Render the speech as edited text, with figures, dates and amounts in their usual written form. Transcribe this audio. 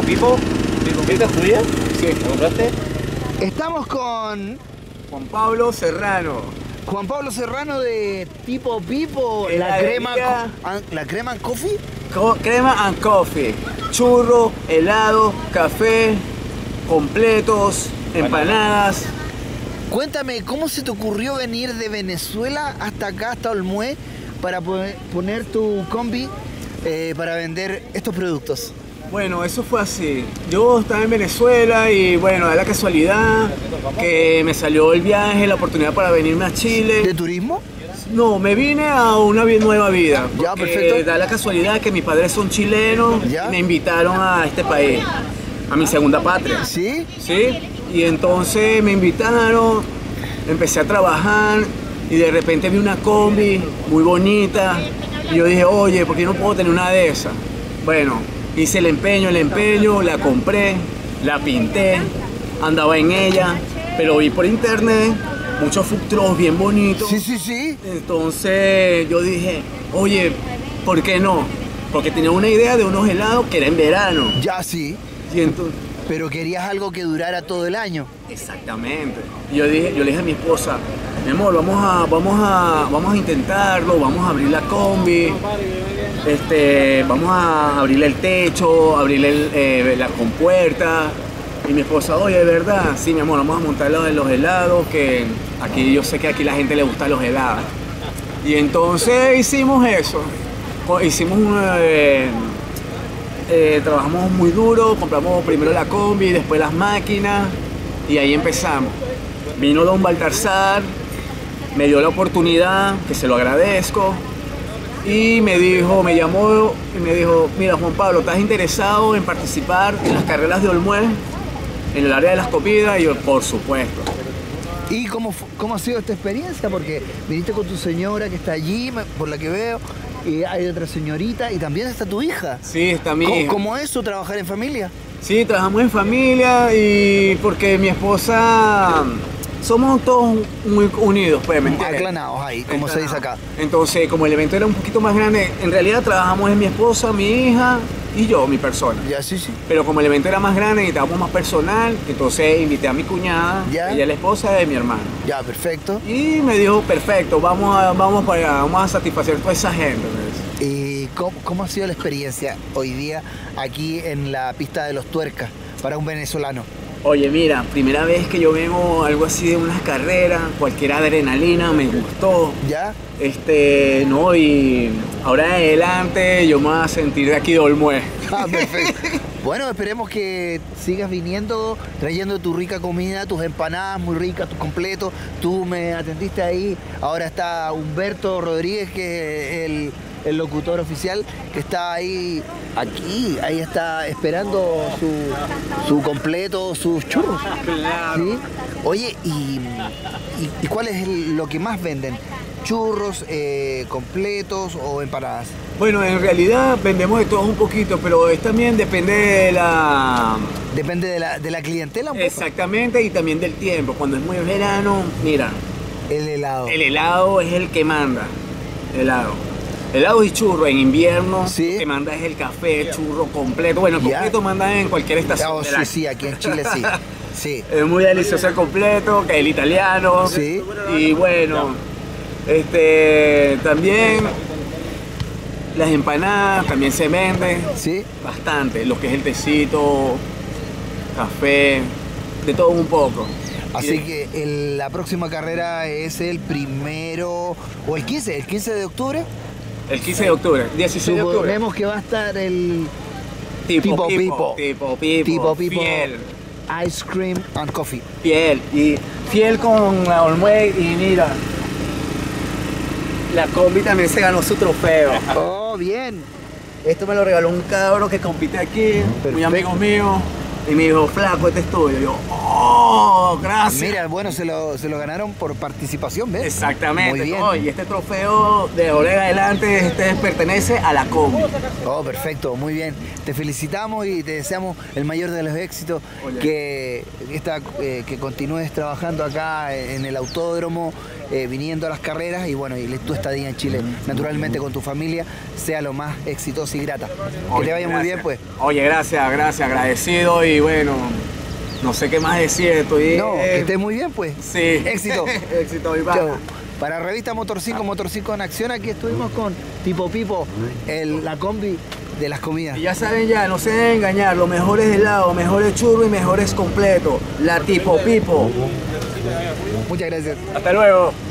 Pipo. ¿Esta es tuya? Sí. ¿La compraste? Estamos con Juan Pablo Serrano. Juan Pablo Serrano de Tipo Pipo, Heladería. la crema and coffee. Crema and coffee. Churro, helado, café, completos, empanadas. Cuéntame, ¿cómo se te ocurrió venir de Venezuela hasta acá, hasta Olmué, para poner tu combi para vender estos productos? Bueno, eso fue así. Yo estaba en Venezuela y bueno, da la casualidad que me salió el viaje, la oportunidad para venirme a Chile. ¿De turismo? No, me vine a una nueva vida. Ya, porque perfecto. Da la casualidad que mis padres son chilenos Ya. y me invitaron a este país, a mi segunda patria. ¿Sí? ¿Sí? Y entonces me invitaron, empecé a trabajar y de repente vi una combi muy bonita y yo dije, oye, ¿por qué no puedo tener una de esas? Bueno, hice el empeño, la compré, la pinté, andaba en ella, pero vi por internet muchos food trucks bien bonitos. Sí, sí, sí. Entonces yo dije, oye, ¿por qué no? Porque tenía una idea de unos helados que era en verano. Ya sí. Y entonces, Pero querías algo que durara todo el año. exactamente. Y yo le dije a mi esposa, mi amor, vamos a intentarlo, vamos a abrir la combi, vamos a abrirle el techo, abrirle la compuerta. Y mi esposa, oye, ¿de verdad? Sí, mi amor, vamos a montar los helados, que aquí yo sé que aquí la gente le gustan los helados. Y entonces hicimos eso. Trabajamos muy duro, compramos primero la combi, después las máquinas y ahí empezamos. Vino don Baltasar, me dio la oportunidad, que se lo agradezco, y me llamó y me dijo, mira Juan Pablo, ¿estás interesado en participar en las carreras de Olmué, en el área de las comidas? Y yo, por supuesto. ¿Y cómo ha sido esta experiencia? Porque viniste con tu señora que está allí, por la que veo, y hay otra señorita, y también está tu hija. Sí, está mi hija. ¿Cómo es eso, trabajar en familia? Sí, trabajamos en familia y porque mi esposa, somos todos muy unidos, pues, ¿me entiendes? Aclanados ahí, como se dice acá. Entonces, como el evento era un poquito más grande, en realidad trabajamos en mi esposa, mi hija y yo, mi persona. Ya, sí, sí. Pero como el evento era más grande, necesitábamos más personal, entonces invité a mi cuñada, Ya. ella es la esposa de mi hermano. Ya, perfecto. Y me dijo, perfecto, vamos para allá, vamos a satisfacer toda esa gente. Me dice. ¿Y cómo ha sido la experiencia hoy día aquí en la pista de los Tuercas para un venezolano? Oye, mira, primera vez que yo veo algo así de unas carreras, cualquier adrenalina, me gustó. ¿Ya? No, y ahora en adelante yo me voy a sentir de aquí de Olmué. Ah, perfecto. Bueno, esperemos que sigas viniendo, trayendo tu rica comida, tus empanadas muy ricas, tus completos. Tú me atendiste ahí. Ahora está Humberto Rodríguez, que es el locutor oficial, que está ahí está esperando su completo, sus churros. Claro. ¿Sí? Oye, ¿y cuál es lo que más venden? ¿Churros, completos o empanadas? Bueno, en realidad vendemos de todo un poquito, pero también depende de la... Depende de la clientela un poco. Exactamente, y también del tiempo. Cuando es muy verano, mira, El helado. el helado es el que manda. Helado y churro. En invierno, Sí. lo que manda es el café, churro completo. Bueno, el Ya. completo manda en cualquier estación Oh, del sí, año. sí, aquí en Chile sí. Sí. Es muy delicioso el completo, que el italiano. Sí. Y bueno, también las empanadas también se venden Sí. bastante. Lo que es el tecito, café, de todo un poco. Así Y- que la próxima carrera es el 1 o el 15 de octubre. El 15 de octubre, 16 de octubre. Suponemos que va a estar el Tipo Pipo. Tipo Pipo. Fiel. Ice Cream and Coffee. Fiel. Y fiel con la Olmué. Y mira, la combi también se ganó su trofeo. Oh, bien. Esto me lo regaló un cabro que compite aquí, muy Perfecto. amigo mío. Y me dijo, flaco, este es tuyo. Y yo, oh. ¡Oh! Gracias. Mira, bueno, se lo ganaron por participación, ¿ves? Exactamente. Muy bien. ¿No? Y este trofeo de ahora en adelante pertenece a la combi. Oh, perfecto, muy bien. Te felicitamos y te deseamos el mayor de los éxitos, que continúes trabajando acá en el autódromo, viniendo a las carreras y bueno, y tu estadía en Chile, naturalmente con tu familia, sea lo más exitosa y grata. Que te vaya muy bien, pues. Oye, gracias, agradecido y bueno, no sé qué más decir, estoy... No, que estés muy bien, pues. Sí. Éxito. Éxito, mi Chao. pana. Para Revista Motor 5 en acción, aquí estuvimos con Tipo Pipo, la combi de las comidas. Y ya saben ya, no se deben engañar, lo mejor es helado, mejor es churro y mejor es completo. La Tipo Pipo. Muchas gracias. Hasta luego.